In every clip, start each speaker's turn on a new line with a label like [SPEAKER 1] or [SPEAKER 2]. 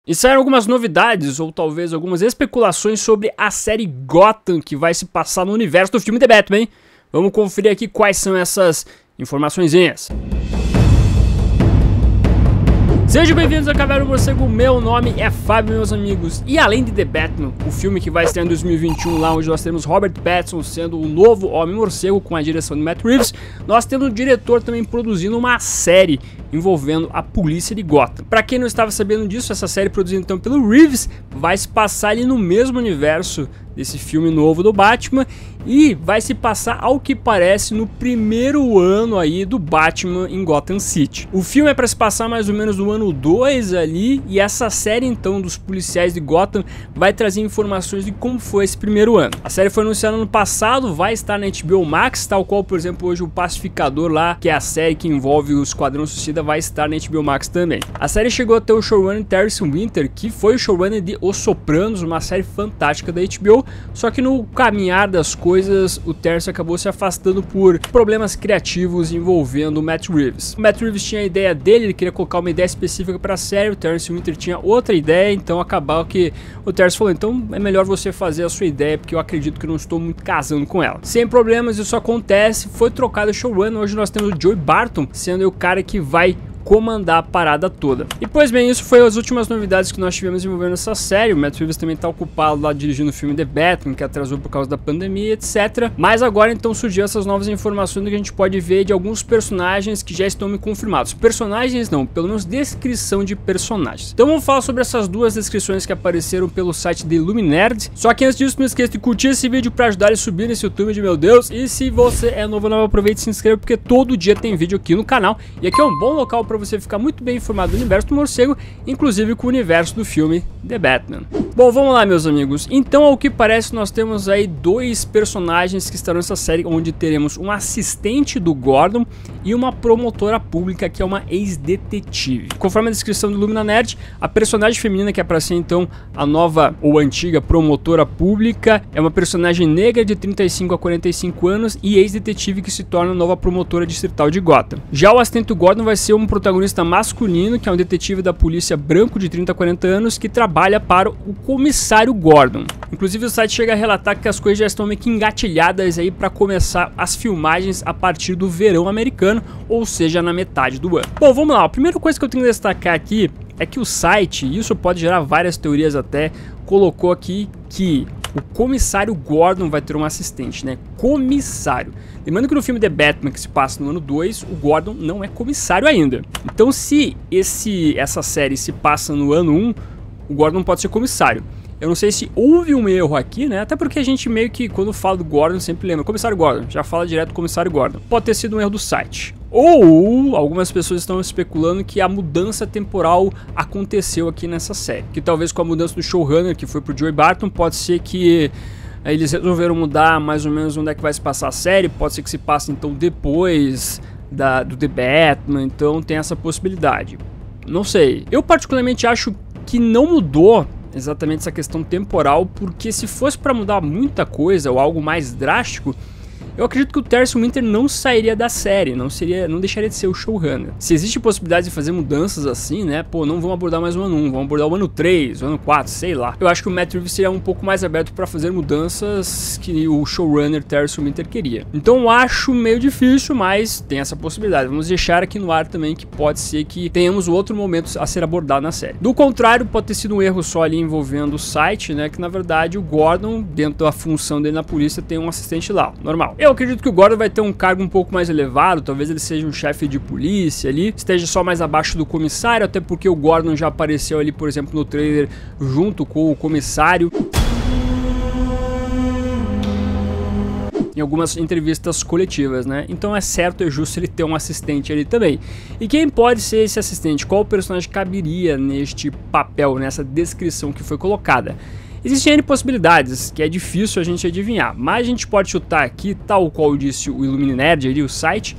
[SPEAKER 1] E saíram algumas novidades, ou talvez algumas especulações sobre a série Gotham, que vai se passar no universo do filme The Batman. Vamos conferir aqui quais são essas informaçõezinhas. Sejam bem-vindos ao Caverna do Morcego, meu nome é Fábio, meus amigos. E além de The Batman, o filme que vai estrear em 2021, lá onde nós temos Robert Pattinson sendo o novo Homem-Morcego com a direção de Matt Reeves, nós temos o diretor também produzindo uma série envolvendo a polícia de Gotham. Pra quem não estava sabendo disso, essa série produzida então pelo Reeves vai se passar ali no mesmo universo desse filme novo do Batman e vai se passar, ao que parece, no primeiro ano aí do Batman em Gotham City. O filme é para se passar mais ou menos no ano 2 ali, e essa série então dos policiais de Gotham vai trazer informações de como foi esse primeiro ano. A série foi anunciada no ano passado, vai estar na HBO Max, tal qual, por exemplo, hoje o Pacificador lá, que é a série que envolve o Esquadrão Suicida, vai estar na HBO Max também. A série chegou a ter o showrunner Terry Winter, que foi o showrunner de Os Sopranos, uma série fantástica da HBO, só que no caminhar das coisas, o Terry acabou se afastando por problemas criativos envolvendo o Matt Reeves. O Matt Reeves tinha a ideia dele, ele queria colocar uma ideia específica para a série, o Terry Winter tinha outra ideia, então acabou que o Terry falou, então é melhor você fazer a sua ideia, porque eu acredito que eu não estou muito casando com ela. Sem problemas, isso acontece, foi trocado o showrunner, hoje nós temos o Joey Barton sendo o cara que vai comandar a parada toda. E pois bem, isso foi as últimas novidades que nós tivemos envolvendo essa série. O Matt Reeves também está ocupado lá dirigindo o filme The Batman, que atrasou por causa da pandemia, etc. Mas agora então surgiu essas novas informações que a gente pode ver de alguns personagens que já estão me confirmados. Personagens não, pelo menos descrição de personagens. Então vamos falar sobre essas duas descrições que apareceram pelo site de Illuminerd. Só que antes disso, não esqueça de curtir esse vídeo para ajudar a subir nesse YouTube de meu Deus. E se você é novo, aproveite e se inscreva, porque todo dia tem vídeo aqui no canal. E aqui é um bom local para você ficar muito bem informado do universo do morcego, inclusive com o universo do filme The Batman. Bom, vamos lá, meus amigos. Então, ao que parece, nós temos aí dois personagens que estarão nessa série, onde teremos um assistente do Gordon e uma promotora pública, que é uma ex-detetive. Conforme a descrição do Lumina Nerd, a personagem feminina que é para ser então a nova ou antiga promotora pública é uma personagem negra de 35 a 45 anos e ex-detetive que se torna a nova promotora distrital de Gotham. Já o assistente do Gordon vai ser um protagonista masculino, que é um detetive da polícia branco de 30 a 40 anos que trabalha para o comissário Gordon. Inclusive o site chega a relatar que as coisas já estão meio que engatilhadas aí para começar as filmagens a partir do verão americano, ou seja, na metade do ano. Bom, vamos lá, a primeira coisa que eu tenho que destacar aqui é que o site, e isso pode gerar várias teorias até, colocou aqui que o comissário Gordon vai ter um assistente, né? Comissário. Lembrando que no filme The Batman, que se passa no ano 2, o Gordon não é comissário ainda. Então, se essa série se passa no ano 1, o Gordon pode ser comissário. Eu não sei se houve um erro aqui, né? Até porque a gente meio que, quando fala do Gordon, sempre lembra comissário Gordon, já fala direto do comissário Gordon. Pode ter sido um erro do site. Ou algumas pessoas estão especulando que a mudança temporal aconteceu aqui nessa série. Que talvez com a mudança do showrunner, que foi pro Joey Barton, pode ser que eles resolveram mudar mais ou menos onde é que vai se passar a série. Pode ser que se passe então depois do The Batman, então tem essa possibilidade. Não sei. Eu particularmente acho que não mudou exatamente essa questão temporal, porque se fosse para mudar muita coisa ou algo mais drástico, eu acredito que o Terry Winter não sairia da série, não deixaria de ser o showrunner. Se existe possibilidade de fazer mudanças assim, né, pô, não vão abordar mais o ano 1, vão abordar o ano 3, o ano 4, sei lá. Eu acho que o Matt Reeves seria um pouco mais aberto para fazer mudanças que o showrunner Terry Winter queria. Então eu acho meio difícil, mas tem essa possibilidade. Vamos deixar aqui no ar também que pode ser que tenhamos outro momento a ser abordado na série. Do contrário, pode ter sido um erro só ali envolvendo o site, né, que na verdade o Gordon, dentro da função dele na polícia, tem um assistente lá, normal. Eu acredito que o Gordon vai ter um cargo um pouco mais elevado, talvez ele seja um chefe de polícia ali, esteja só mais abaixo do comissário, até porque o Gordon já apareceu ali, por exemplo, no trailer junto com o comissário em algumas entrevistas coletivas, né? Então é certo, é justo ele ter um assistente ali também. E quem pode ser esse assistente? Qual personagem caberia neste papel, nessa descrição que foi colocada? Existem N possibilidades, que é difícil a gente adivinhar, mas a gente pode chutar aqui, tal qual disse o Illuminerd ali, o site,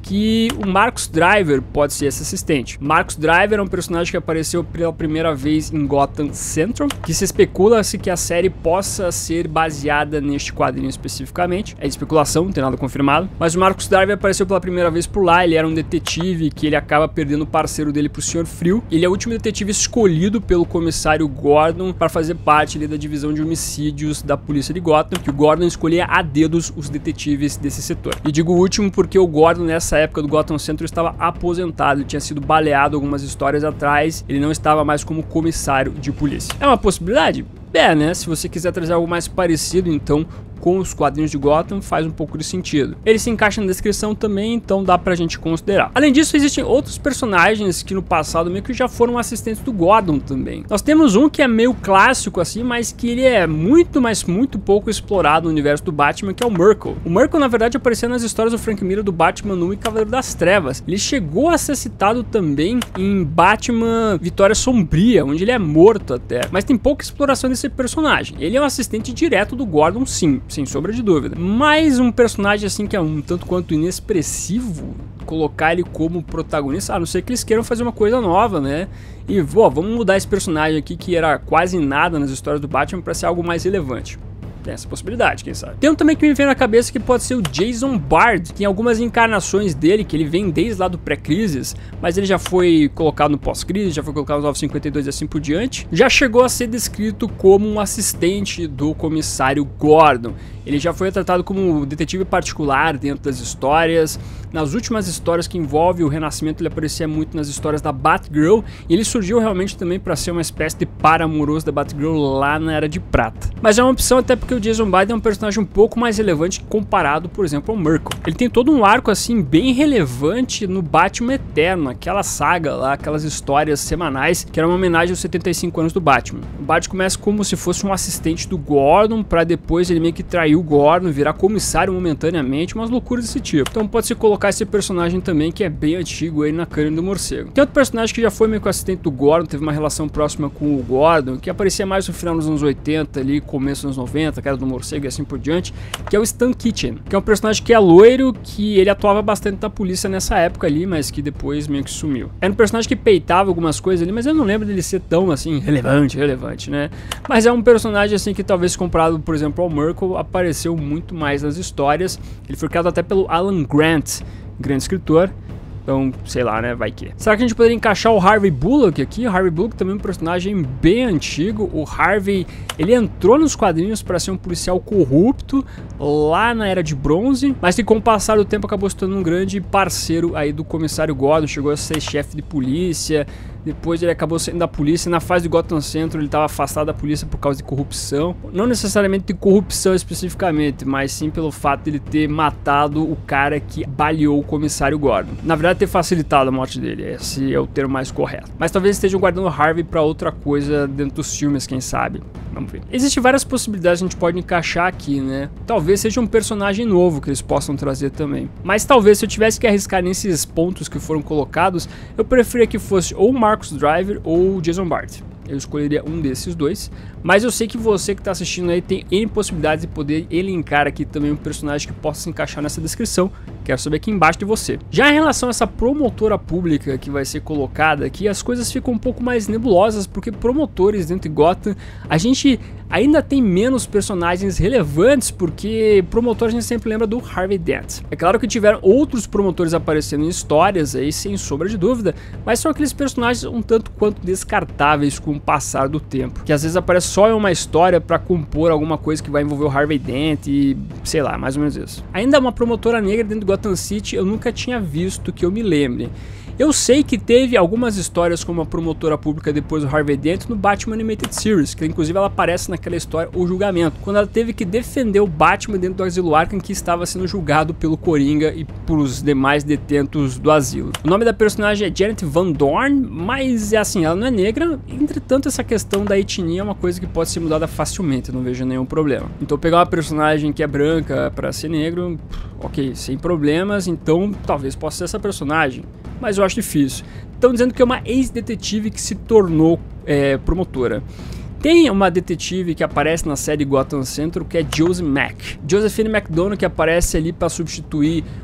[SPEAKER 1] que o Marcus Driver pode ser esse assistente. Marcus Driver é um personagem que apareceu pela primeira vez em Gotham Central, que se especula-se que a série possa ser baseada neste quadrinho especificamente. É especulação, não tem nada confirmado. Mas o Marcus Driver apareceu pela primeira vez por lá. Ele era um detetive que ele acaba perdendo o parceiro dele pro Sr. Frio. Ele é o último detetive escolhido pelo comissário Gordon para fazer parte ali da divisão de homicídios da polícia de Gotham, que o Gordon escolhia a dedos os detetives desse setor. E digo último porque o Gordon nessa época do Gotham Central estava aposentado, ele tinha sido baleado algumas histórias atrás, ele não estava mais como comissário de polícia. É uma possibilidade? É, né? Se você quiser trazer algo mais parecido, então, com os quadrinhos de Gotham, faz um pouco de sentido. Ele se encaixa na descrição também, então dá pra gente considerar. Além disso, existem outros personagens que no passado meio que já foram assistentes do Gordon também. Nós temos um que é meio clássico assim, mas que ele é muito, mas muito pouco explorado no universo do Batman, que é o Murkle. O Murkle, na verdade, aparecia nas histórias do Frank Miller do Batman 1 e Cavaleiro das Trevas. Ele chegou a ser citado também em Batman Vitória Sombria, onde ele é morto até. Mas tem pouca exploração desse personagem. Ele é um assistente direto do Gordon, sim, sem sombra de dúvida. Mas um personagem assim que é um tanto quanto inexpressivo, colocar ele como protagonista, a não ser que eles queiram fazer uma coisa nova, né? E vamos mudar esse personagem aqui que era quase nada nas histórias do Batman para ser algo mais relevante. Tem essa possibilidade, quem sabe. Tem um também que me vem na cabeça que pode ser o Jason Bard. Tem algumas encarnações dele que ele vem desde lá do pré-crises, mas ele já foi colocado no pós-crise, já foi colocado no 952 e assim por diante. Já chegou a ser descrito como um assistente do comissário Gordon. Ele já foi tratado como detetive particular dentro das histórias. Nas últimas histórias que envolvem o Renascimento, ele aparecia muito nas histórias da Batgirl. E ele surgiu realmente também para ser uma espécie de par amoroso da Batgirl lá na Era de Prata. Mas é uma opção até porque o Jason Bard é um personagem um pouco mais relevante comparado, por exemplo, ao Murkle. Ele tem todo um arco assim bem relevante no Batman Eterno, aquela saga lá, aquelas histórias semanais que era uma homenagem aos 75 anos do Batman. O Batman começa como se fosse um assistente do Gordon, para depois ele meio que trair o Gordon, virar comissário momentaneamente, umas loucuras desse tipo. Então pode se colocar esse personagem também que é bem antigo aí na Crânio do Morcego. Tem outro personagem que já foi meio que assistente do Gordon, teve uma relação próxima com o Gordon, que aparecia mais no final dos anos 80 ali, começo dos anos 90, cara do Morcego e assim por diante, que é o Stan Kitchen, que é um personagem que é loiro, que ele atuava bastante na polícia nessa época ali, mas que depois meio que sumiu. Era um personagem que peitava algumas coisas ali, mas eu não lembro dele ser tão assim, relevante, né? Mas é um personagem assim que talvez comparado, por exemplo, ao Murkle, apareceu muito mais nas histórias. Ele foi criado até pelo Alan Grant, grande escritor. Então, sei lá, né? Vai que. Será que a gente poderia encaixar o Harvey Bullock aqui? O Harvey Bullock também é um personagem bem antigo. O Harvey, ele entrou nos quadrinhos para ser um policial corrupto lá na Era de Bronze, mas que com o passar do tempo acabou se tornando um grande parceiro aí do comissário Gordon, chegou a ser chefe de polícia. Depois ele acabou saindo da polícia. Na fase de Gotham Central ele estava afastado da polícia por causa de corrupção. Não necessariamente de corrupção especificamente, mas sim pelo fato de ele ter matado o cara que baleou o comissário Gordon. Na verdade, ter facilitado a morte dele. Esse é o termo mais correto. Mas talvez estejam guardando o Harvey para outra coisa dentro dos filmes, quem sabe. Vamos ver. Existem várias possibilidades que a gente pode encaixar aqui, né? Talvez seja um personagem novo que eles possam trazer também. Mas talvez se eu tivesse que arriscar nesses pontos que foram colocados, eu preferia que fosse ou o Marcus Driver ou o Jason Bard. Eu escolheria um desses dois, mas eu sei que você que está assistindo aí tem N possibilidades de poder elencar aqui também um personagem que possa se encaixar nessa descrição. Quero saber aqui embaixo de você. Já em relação a essa promotora pública que vai ser colocada aqui, as coisas ficam um pouco mais nebulosas, porque promotores dentro de Gotham, a gente ainda tem menos personagens relevantes, porque promotor a gente sempre lembra do Harvey Dent. É claro que tiveram outros promotores aparecendo em histórias aí, sem sombra de dúvida, mas são aqueles personagens um tanto quanto descartáveis com o passar do tempo, que às vezes aparece só em uma história para compor alguma coisa que vai envolver o Harvey Dent e sei lá, mais ou menos isso. Ainda uma promotora negra dentro do Gotham City eu nunca tinha visto que eu me lembre. Eu sei que teve algumas histórias como a promotora pública depois do Harvey Dent no Batman Animated Series, que inclusive ela aparece naquela história, O Julgamento, quando ela teve que defender o Batman dentro do asilo Arkham, que estava sendo julgado pelo Coringa e por os demais detentos do asilo. O nome da personagem é Janet Van Dorn, mas é assim, ela não é negra, entretanto essa questão da etnia é uma coisa que pode ser mudada facilmente, não vejo nenhum problema. Então pegar uma personagem que é branca para ser negro, ok, sem problemas, então talvez possa ser essa personagem. Mas eu acho difícil. Estão dizendo que é uma ex-detetive que se tornou promotora. Tem uma detetive que aparece na série Gotham Central, que é Josie Mack. Josephine McDonough, que aparece ali para substituir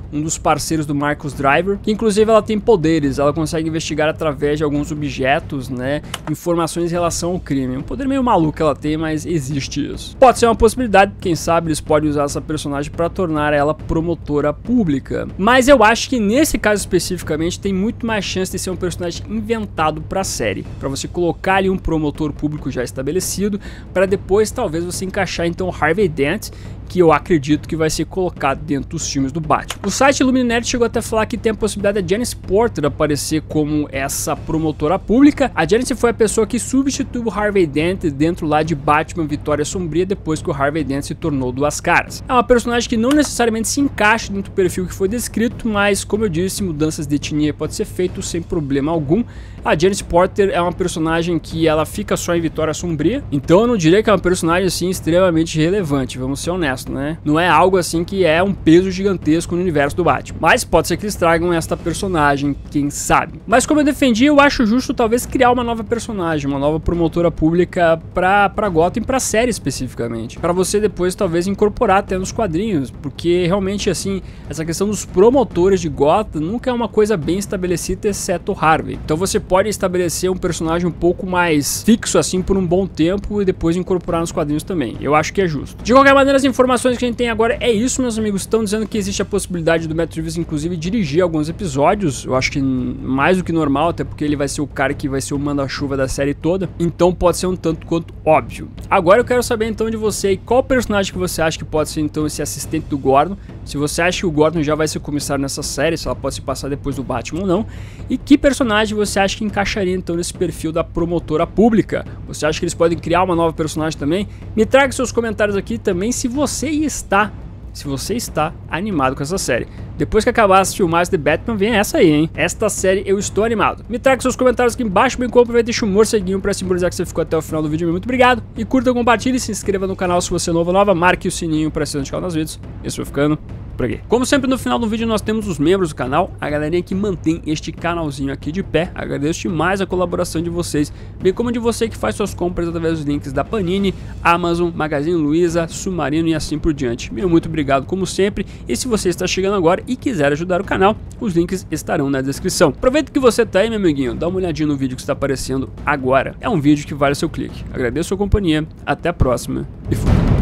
[SPEAKER 1] um dos parceiros do Marcus Driver, que inclusive ela tem poderes, ela consegue investigar através de alguns objetos, né, informações em relação ao crime. Um poder meio maluco que ela tem, mas existe isso. Pode ser uma possibilidade, quem sabe eles podem usar essa personagem para tornar ela promotora pública. Mas eu acho que nesse caso especificamente tem muito mais chance de ser um personagem inventado para a série, para você colocar ali um promotor público já estabelecido, para depois talvez você encaixar então Harvey Dent, que eu acredito que vai ser colocado dentro dos filmes do Batman. O site Illuminati chegou até a falar que tem a possibilidade da Janice Porter aparecer como essa promotora pública. A Janice foi a pessoa que substituiu o Harvey Dent dentro lá de Batman Vitória Sombria, depois que o Harvey Dent se tornou Duas Caras. É uma personagem que não necessariamente se encaixa dentro do perfil que foi descrito, mas como eu disse, mudanças de etnia pode ser feito sem problema algum. A Janice Porter é uma personagem que ela fica só em Vitória Sombria, então eu não diria que é uma personagem assim extremamente relevante, vamos ser honestos, né? Não é algo assim que é um peso gigantesco no universo do Batman, mas pode ser que eles tragam esta personagem, quem sabe. Mas como eu defendi, eu acho justo talvez criar uma nova personagem, uma nova promotora pública pra Gotham e pra série especificamente, pra você depois talvez incorporar até nos quadrinhos, porque realmente assim, essa questão dos promotores de Gotham nunca é uma coisa bem estabelecida, exceto o Harvey. Então você pode estabelecer um personagem um pouco mais fixo assim por um bom tempo e depois incorporar nos quadrinhos também. Eu acho que é justo. De qualquer maneira, as informações que a gente tem agora é isso, meus amigos. Estão dizendo que existe a possibilidade do Matt Reeves inclusive dirigir alguns episódios. Eu acho que mais do que normal, até porque ele vai ser o cara que vai ser o manda-chuva da série toda. Então pode ser um tanto quanto óbvio. Agora eu quero saber então de você aí, qual personagem que você acha que pode ser então esse assistente do Gordon. Se você acha que o Gordon já vai ser comissário nessa série, se ela pode se passar depois do Batman ou não. E que personagem você acha que encaixaria então nesse perfil da promotora pública? Você acha que eles podem criar uma nova personagem também? Me traga seus comentários aqui também se você está animado com essa série. Depois que acabar as filmagens de Batman, vem essa aí, hein? Esta série eu estou animado. Me traga seus comentários aqui embaixo, bem como aproveita e deixa um morceguinho pra simbolizar que você ficou até o final do vídeo. Muito obrigado. E curta, compartilhe, se inscreva no canal se você é novo ou nova, marque o sininho pra ser notificado nos vídeos. Eu estou ficando por aqui. Como sempre, no final do vídeo nós temos os membros do canal, a galerinha que mantém este canalzinho aqui de pé. Agradeço demais a colaboração de vocês, bem como de você que faz suas compras através dos links da Panini, Amazon, Magazine Luiza, Submarino e assim por diante. Meu muito obrigado como sempre, e se você está chegando agora e quiser ajudar o canal, os links estarão na descrição. Aproveita que você tá aí, meu amiguinho, dá uma olhadinha no vídeo que está aparecendo agora. É um vídeo que vale o seu clique. Agradeço a sua companhia, até a próxima e fui.